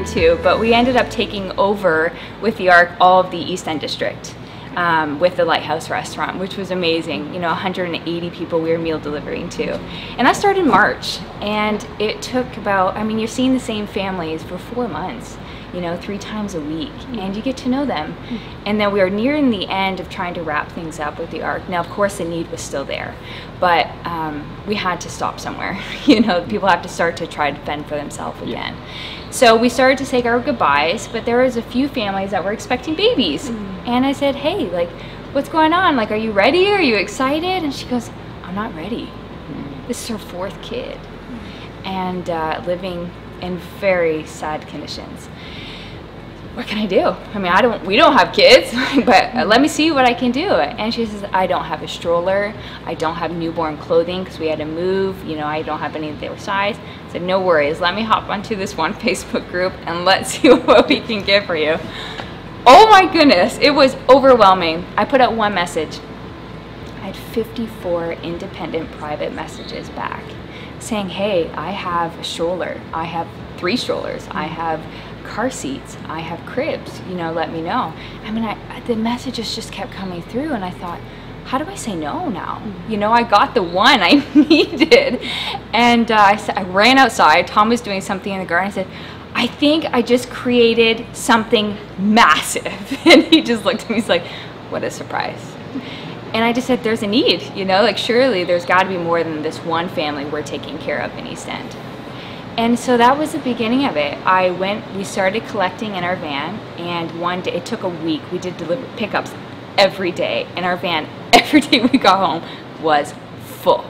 into, but we ended up taking over with the Ark all of the East End district. With the Lighthouse restaurant, which was amazing. You know, 180 people we were meal delivering to. And that started in March, and it took about, I mean, you're seeing the same families for 4 months, you know, 3 times a week, and you get to know them. And then we are nearing the end of trying to wrap things up with the Ark. Now, of course, the need was still there, but we had to stop somewhere. You know, people have to start to try to fend for themselves again. So we started to say our goodbyes, but there was a few families that were expecting babies. And I said, hey, like, what's going on? Like, are you ready? Are you excited? And she goes, I'm not ready. This is her 4th kid. And living in very sad conditions. What can I do? I mean, we don't have kids, but let me see what I can do. And she says, I don't have a stroller. I don't have newborn clothing because we had to move. You know, I don't have any of their size. I said, no worries. Let me hop onto this one Facebook group and let's see what we can get for you. Oh my goodness, it was overwhelming. I put out one message. I had 54 independent private messages back saying, hey, I have a stroller. I have 3 strollers. I have car seats, I have cribs, you know, let me know. I mean, the messages just kept coming through, and I thought, how do I say no now? You know, I got the one I needed. And I ran outside. Tom was doing something in the garden. I said, I think I just created something massive. And he just looked at me, he's like, what a surprise. And I just said, there's a need, you know, like surely there's got to be more than this one family we're taking care of in East End. And so that was the beginning of it. We started collecting in our van, and one day, it took a week, we did pickups every day in our van. Every day we got home was full.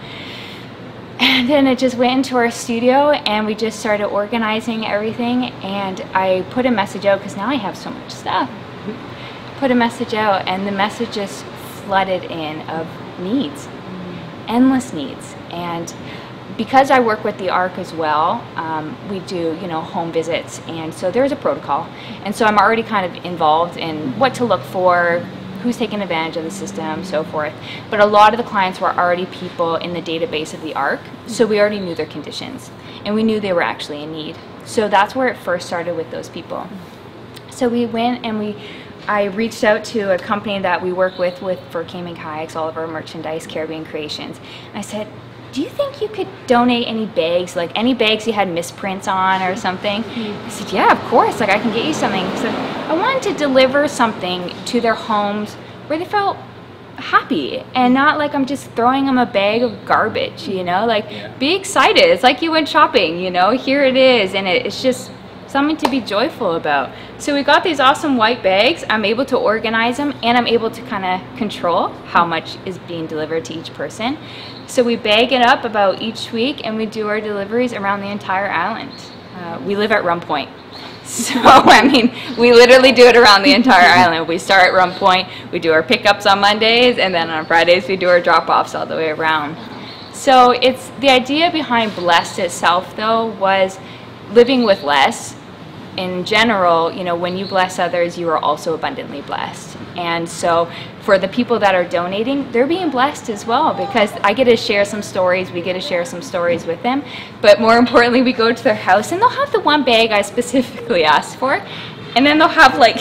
And then it just went into our studio, and we just started organizing everything, and I put a message out, because now I have so much stuff. Put a message out, and the message just flooded in of needs, endless needs. And because I work with the Ark as well, we do, you know, home visits, and so there's a protocol. And so I'm already kind of involved in what to look for, who's taking advantage of the system, so forth. But a lot of the clients were already people in the database of the Ark, so we already knew their conditions, and we knew they were actually in need. So that's where it first started with those people. So we went and I reached out to a company that we work with for Cayman kayaks, all of our merchandise, Caribbean creations. And I said, do you think you could donate any bags, like any bags you had misprints on or something? I said, yeah, of course, like I can get you something. So I wanted to deliver something to their homes where they felt happy and not like I'm just throwing them a bag of garbage, you know, like be excited. It's like you went shopping, you know, here it is, and it's just something to be joyful about. So we got these awesome white bags. I'm able to organize them, and I'm able to kind of control how much is being delivered to each person. So we bag it up about each week, and we do our deliveries around the entire island. We live at Rum Point. So, I mean, we literally do it around the entire island. We start at Rum Point, we do our pickups on Mondays, and then on Fridays we do our drop-offs all the way around. So it's the idea behind Blessed itself, though, was living with less. In general, you know, when you bless others, you are also abundantly blessed. And so for the people that are donating, they're being blessed as well, because I get to share some stories, we get to share some stories with them, but more importantly, we go to their house and they'll have the one bag I specifically asked for, and then they'll have like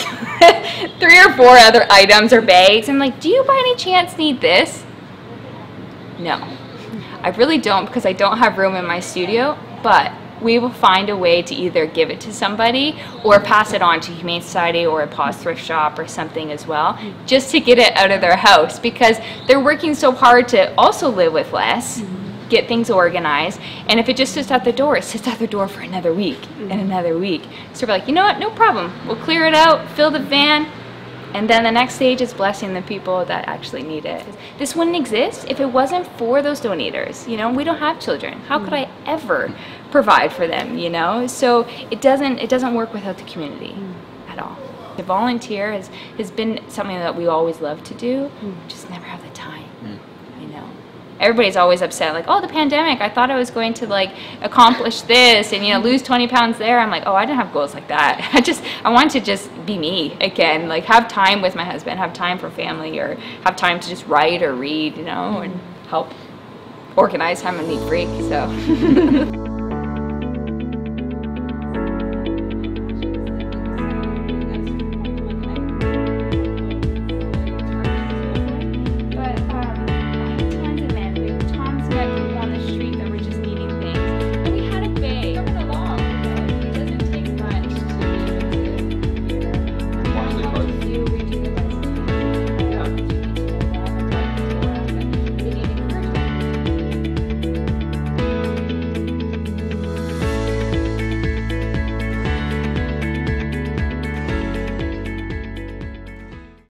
3 or 4 other items or bags, and like, do you by any chance need this? No, I really don't, because I don't have room in my studio, but we will find a way to either give it to somebody or pass it on to Humane Society or a paws thrift shop or something as well, just to get it out of their house, because they're working so hard to also live with less, get things organized, and if it just sits at the door, it sits at the door for another week and another week. So we're like, you know what, no problem, we'll clear it out, fill the van, and then the next stage is blessing the people that actually need it. This wouldn't exist if it wasn't for those donators. You know, we don't have children. How could I ever provide for them, you know? So it doesn't work without the community at all. The volunteer has been something that we always love to do, just never have the time, you know? Everybody's always upset, like, oh, the pandemic, I thought I was going to like accomplish this and, you know, lose 20 pounds there. I'm like, oh, I didn't have goals like that. I want to just be me again, like have time with my husband, have time for family, or have time to just write or read, you know, and help organize. I'm a neat freak, so.